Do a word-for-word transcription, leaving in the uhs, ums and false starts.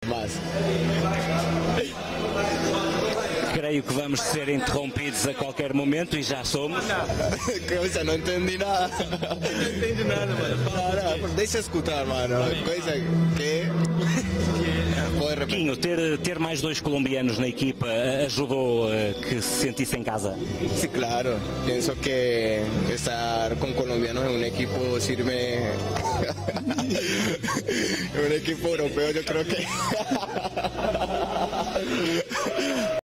más. Creio que vamos ser interrompidos a qualquer momento e já somos. Coisa, não entendi nada. Não entendi nada, mano. Para, deixa escutar, mano. Coisa que... Pode repetir. Quinho, ter, ter mais dois colombianos na equipa ajudou a que se sentisse em casa? Sí, claro. Pienso que estar con colombianos en un equipo sirve. En un equipo europeo, yo creo que.